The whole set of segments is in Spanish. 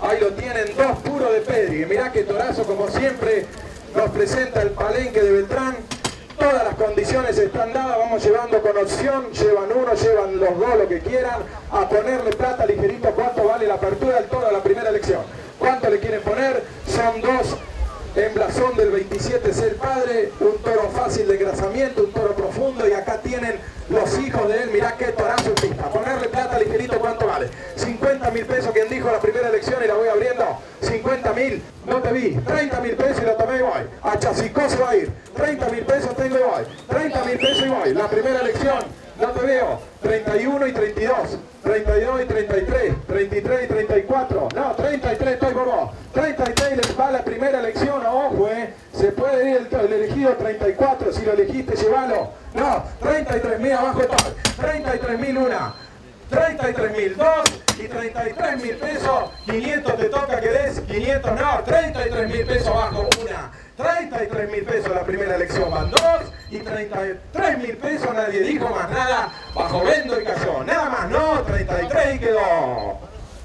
Ahí lo tienen, 2 puros de Pedri. Mirá que torazo, como siempre, nos presenta el palenque de Beltrán. Todas las condiciones están dadas, vamos llevando con opción, llevan uno, llevan los dos, lo que quieran, a ponerle plata ligerito. ¿Cuánto vale la apertura del toro a la primera elección? ¿Cuánto le quieren poner? Son 2 en blasón del 27 es el padre, un toro fácil de engrasamiento, un toro profundo, y acá tienen los hijos de él. Mirá qué torazo en pista. Ponerle plata ligerito, ¿cuánto vale? 50.000 pesos, quien dijo la primera elección, y la voy abriendo. 50.000, no te vi. 30.000 pesos y lo tomé y voy. A Chasicó se va a ir. 30.000 pesos tengo y voy. 30.000 pesos y voy. La primera elección, no te veo. 31 y 32. 32 y 33. 33 y 34. No, 33 estoy por vos. 33 les va la primera elección. Ojo, se puede ir el elegido 34. Si lo elegiste, llévalo. No, 33.000 abajo estoy. 33.000 una. 33.000 dos. Y 33.000 pesos. 500 te toca que des. 500 no. 33.000 pesos abajo una. 33.000 pesos la primera elección, van 2 y 33.000 pesos, nadie dijo más nada, bajo vendo y cayó, nada más, no, 33 y quedó.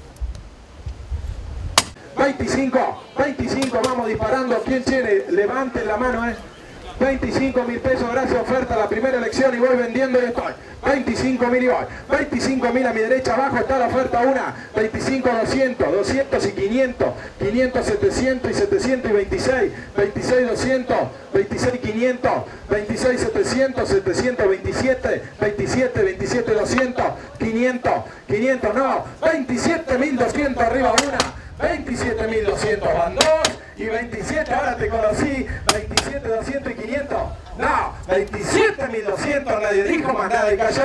25, vamos disparando, ¿quién tiene? Levanten la mano, 25.000 pesos, gracias, oferta, la primera elección y voy vendiendo y estoy. 25.000 y voy. 25.000 a mi derecha, abajo está la oferta una. 25, 200, 200 y 500. 500, 700 y 726. 26, 200, 26, 500. 26, 700, 727. 27, 27, 200. 500, 500, no. 27.200 arriba una. 27.200 van 2 y 27, ahora te conocí, 27, 200 y 500. No, 27.200, nadie dijo más nada y cayó.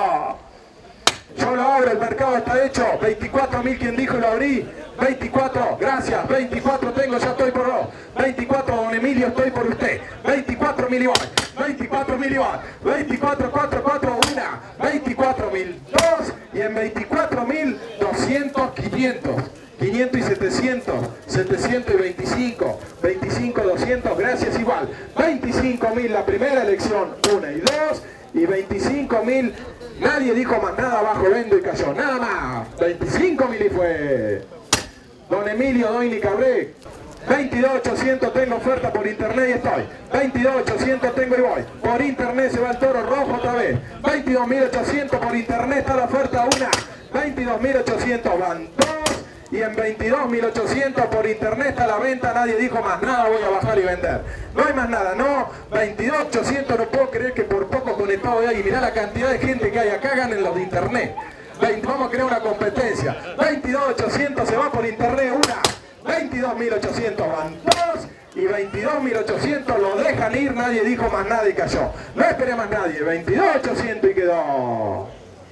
Yo lo abro, el mercado está hecho. 24.000, quien dijo y lo abrí. 24, gracias, 24 tengo, ya estoy por vos. 24, don Emilio, estoy por usted. 24.000 igual, 24.000 igual. 24, 4, 4, 1. 24.000, 2 y en 24.000, 200, 500. 500 y 700, 700 y 25, 25, 200, gracias igual. 25.000 la primera elección, 1 y 2, y 25.000, nadie dijo más nada, bajo vendo y cayó, nada más. 25.000 y fue. Don Emilio Doini Cabré, 22.800 tengo oferta por internet y estoy. 22.800 tengo y voy. Por internet se va el toro rojo otra vez. 22.800 por internet está la oferta una. 22.800 van 2. Y en 22.800 por internet está la venta, nadie dijo más nada, voy a bajar y vender. No hay más nada, no, 22.800, no puedo creer que por poco conectado de ahí, mirá la cantidad de gente que hay acá, ganen los de internet. Vamos a crear una competencia. 22.800 se va por internet una, 22.800 van 2 y 22.800 lo dejan ir, nadie dijo más nada y cayó. No esperé más nadie, 22.800 y quedó.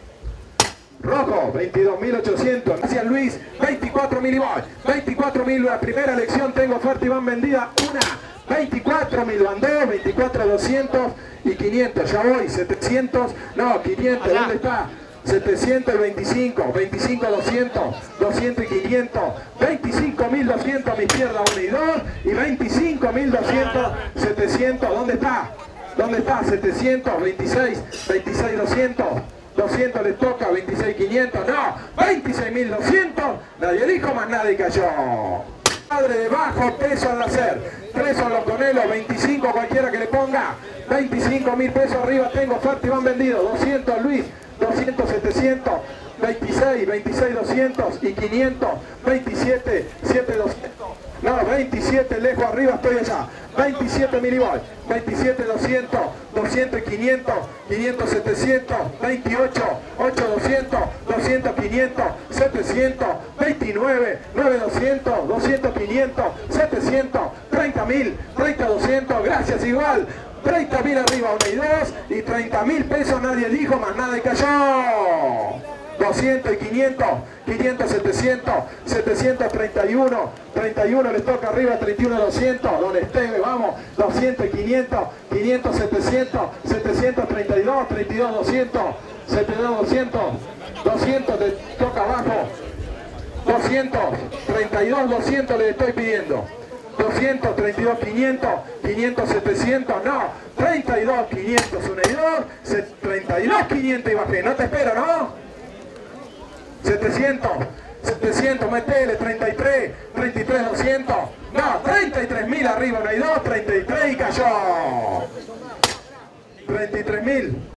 Rojo, 22.800, gracias Luis, 24.000 y voy, 24.000 la primera elección, tengo oferta y van vendida una, 24.000 van 2, 24.200 y 500, ya voy, 700, no, 500, ¿dónde está? 700 y 25, 25, 200, 200 y 500, 25.200 a mi izquierda, 1 y 2, y 25.200, 700, ¿dónde está? ¿Dónde está? 700, 26, 26, 200. 200 les toca, 26.500, no, 26.200, nadie dijo más nada y cayó. Padre de bajo peso al nacer, 3 son los conelos, 25 cualquiera que le ponga, 25.000 pesos arriba tengo oferta y van vendidos, 200 Luis, 200, 700, 26, 26, 200 y 500, 27, 7, 200. No, 27 lejos arriba estoy allá. 27.000 y voy. 27, 200, 200 y 500, 500, 700, 28, 8, 200, 200, 500, 700, 29, 9, 200, 200, 500, 700, 30.000, 30, 200, gracias igual. 30.000 arriba, 1 y 2 y 30.000 pesos, nadie dijo más nada y cayó. 200 y 500, 500, 700, 731, 31 les toca arriba, 31, 200, don Esteve, vamos, 200 y 500, 500, 700, 732, 32, 200, 72, 200, 200 les toca abajo, 200, 32, 200 les estoy pidiendo, 200, 32, 500, 500, 700, no, 32, 500, 1 y 2, 32, 500 y bajé, no te espero, ¿no? 700, 700, metele, 33, 200. No, 33.000 arriba, no hay dos, 33 y cayó. 33.000.